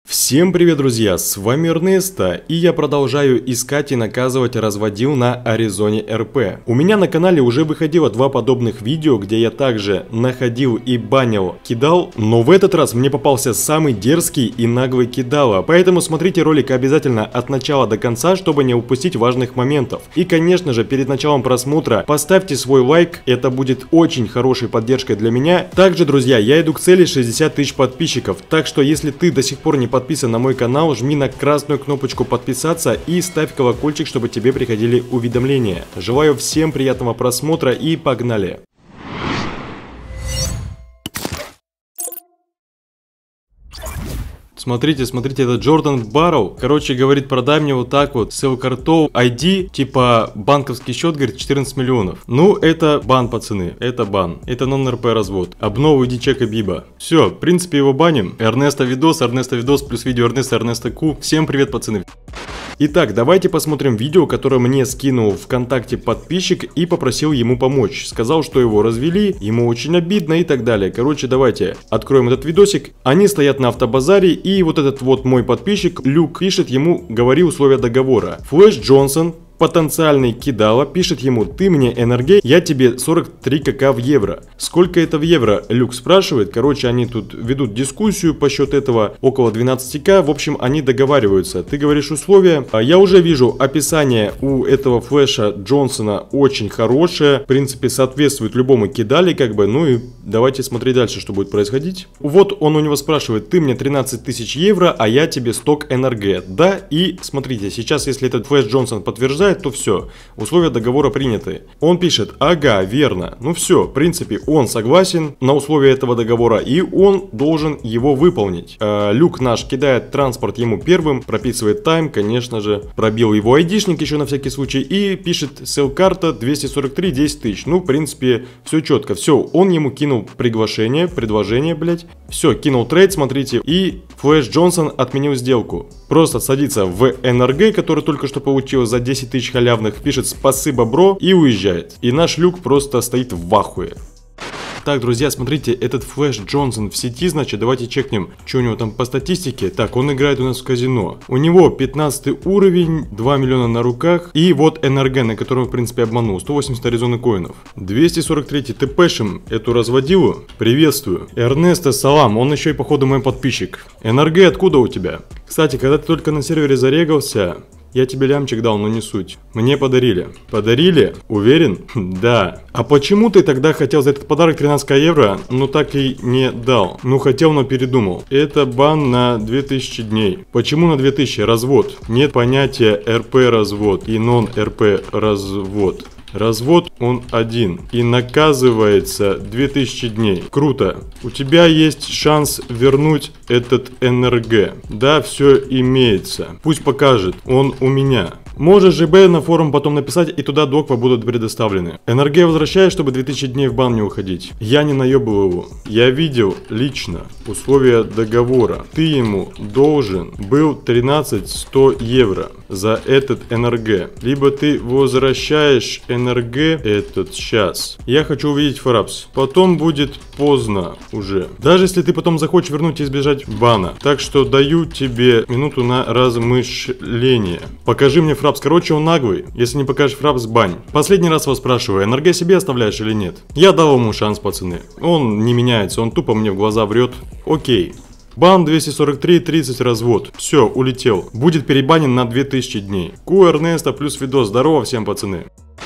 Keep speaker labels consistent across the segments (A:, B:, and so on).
A: Всем привет, друзья, с вами Эрнесто, и я продолжаю искать и наказывать разводил на Аризоне РП. У меня на канале уже выходило два подобных видео, где я также находил и банил кидал, но в этот раз мне попался самый дерзкий и наглый кидала, поэтому смотрите ролик обязательно от начала до конца, чтобы не упустить важных моментов. И конечно же, перед началом просмотра поставьте свой лайк, это будет очень хорошей поддержкой для меня. Также, друзья, я иду к цели 60 тысяч подписчиков, так что если ты до сих пор не подписан на мой канал, жми на красную кнопочку подписаться и ставь колокольчик, чтобы тебе приходили уведомления. Желаю всем приятного просмотра и погнали! Смотрите, это Джордан Барроу. Короче, говорит, продай мне вот так вот селл-картов ID, типа банковский счет, говорит, 14 миллионов. Ну, это бан, пацаны, это бан. Это нон-РП развод. Обнову иди чека Биба. Все, в принципе, его баним. Эрнесто видос плюс видео Эрнесто Ку. Всем привет, пацаны. Итак, давайте посмотрим видео, которое мне скинул ВКонтакте подписчик и попросил ему помочь. Сказал, что его развели, ему очень обидно и так далее. Короче, давайте откроем этот видосик. Они стоят на автобазаре, и вот этот вот мой подписчик, Люк, пишет ему, говори условия договора. Флэш Джонсон, потенциальный кидала, пишет ему: ты мне НРГ, я тебе 43 кк в евро. Сколько это в евро? Люк спрашивает. Короче, они тут ведут дискуссию по счету этого, около 12к. В общем, они договариваются. Ты говоришь условия. Я уже вижу описание у этого Флэша Джонсона очень хорошее. В принципе, соответствует любому кидали, как бы. Ну и давайте смотреть дальше, что будет происходить. Вот он у него спрашивает: ты мне 13 тысяч евро, а я тебе сток НРГ. Да, и смотрите, сейчас, если этот Флэш Джонсон подтверждает, то все, условия договора приняты. Он пишет: ага, верно. Ну все, в принципе, он согласен на условия этого договора, и он должен его выполнить. Люк наш кидает транспорт ему первым, прописывает тайм, конечно же, пробил его айдишник еще на всякий случай, и пишет селл-карта 243 10 тысяч. Ну, в принципе, все четко. Все, он ему кинул предложение, блять. Все, кинул трейд, смотрите, и Флэш Джонсон отменил сделку. Просто садится в НРГ, который только что получил за 10 тысяч халявных, пишет спасибо, бро, и уезжает. И наш Люк просто стоит в ахуе. Так, друзья, смотрите, этот Флэш Джонсон в сети, значит, давайте чекнем, что у него там по статистике. Так, он играет у нас в казино. У него 15 уровень, 2 миллиона на руках, и вот НРГ, на котором, в принципе, обманул, 180 Аризоны коинов. 243 ТПшим эту разводилу. Приветствую. Эрнесто, салам, он еще и, походу, мой подписчик. НРГ откуда у тебя? Кстати, когда ты только на сервере зарегался, я тебе лямчик дал, но не суть. Мне подарили. Подарили? Уверен? Да. А почему ты тогда хотел за этот подарок 13 евро, но так и не дал? Ну, хотел, но передумал. Это бан на 2000 дней. Почему на 2000? Развод. Нет понятия РП развод и нон-РП развод. Развод он один и наказывается 2000 дней. Круто. У тебя есть шанс вернуть этот НРГ. Да, все имеется. Пусть покажет. Он у меня. Можешь ЖБ на форум потом написать, и туда доквы будут предоставлены. НРГ возвращаешь, чтобы 2000 дней в бан не уходить. Я не наебал его. Я видел лично условия договора. Ты ему должен был 13 100 евро за этот НРГ. Либо ты возвращаешь НРГ этот сейчас. Я хочу увидеть фрапс. Потом будет поздно уже. Даже если ты потом захочешь вернуть и избежать бана. Так что даю тебе минуту на размышление. Покажи мне фрапс. Короче, он наглый. Если не покажешь фрапс, бань. Последний раз вас спрашиваю, НРГ себе оставляешь или нет? Я дал ему шанс, пацаны. Он не меняется, он тупо мне в глаза врет. Окей. Бан 243, 30 развод. Все, улетел. Будет перебанен на 2000 дней. Ку Эрнесто плюс видос. Здорово всем, пацаны.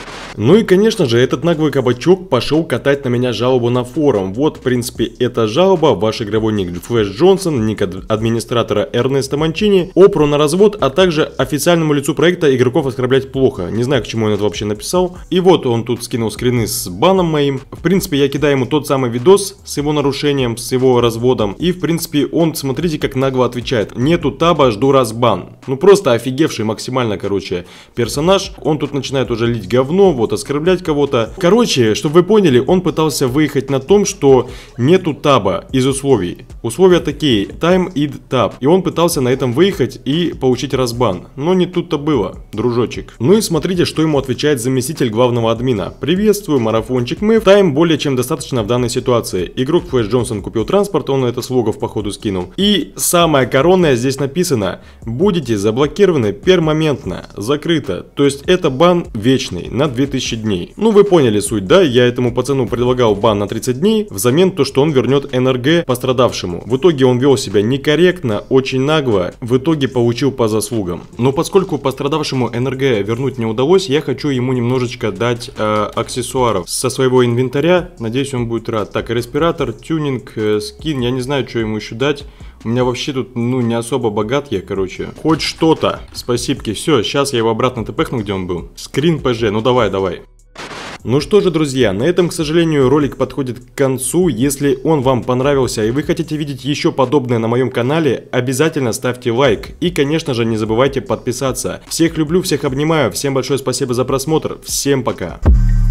A: Ну и, конечно же, этот наглый кабачок пошел катать на меня жалобу на форум. Вот, в принципе, эта жалоба, ваш игровой ник Флэш Джонсон, ник администратора Эрнесто Манчини, ОПРу на развод, а также официальному лицу проекта игроков оскорблять плохо. Не знаю, к чему он это вообще написал. И вот он тут скинул скрины с баном моим. В принципе, я кидаю ему тот самый видос с его нарушением, с его разводом. И, в принципе, он, смотрите, как нагло отвечает. Нету таба, жду разбан. Ну, просто офигевший максимально, короче, персонаж. Он тут начинает уже лить говно. вот оскорблять кого-то. Короче, чтобы вы поняли, он пытался выехать на том, что нету таба из условий. Условия такие: time id tab. И он пытался на этом выехать и получить разбан. Но не тут-то было, дружочек. Ну и смотрите, что ему отвечает заместитель главного админа. Приветствую, марафончик Мэв. Тайм более чем достаточно в данной ситуации. Игрок Флэш Джонсон купил транспорт, он это с логов походу скинул. И самое коронное здесь написано: будете заблокированы пермоментно, закрыто. То есть это бан вечный на 2000 дней. Ну вы поняли суть, да? Я этому пацану предлагал бан на 30 дней взамен то, что он вернет НРГ пострадавшему. В итоге он вел себя некорректно, очень нагло, в итоге получил по заслугам. Но поскольку пострадавшему НРГ вернуть не удалось, я хочу ему немножечко дать аксессуаров со своего инвентаря. Надеюсь, он будет рад. Так, респиратор, тюнинг, скин, я не знаю, что ему еще дать. У меня вообще тут, ну, не особо богат я, короче. Хоть что-то. Спасибки. Все, сейчас я его обратно тпхну, где он был. Скрин ПЖ, ну давай. Ну что же, друзья, на этом, к сожалению, ролик подходит к концу. Если он вам понравился и вы хотите видеть еще подобное на моем канале, обязательно ставьте лайк. И, конечно же, не забывайте подписаться. Всех люблю, всех обнимаю. Всем большое спасибо за просмотр. Всем пока.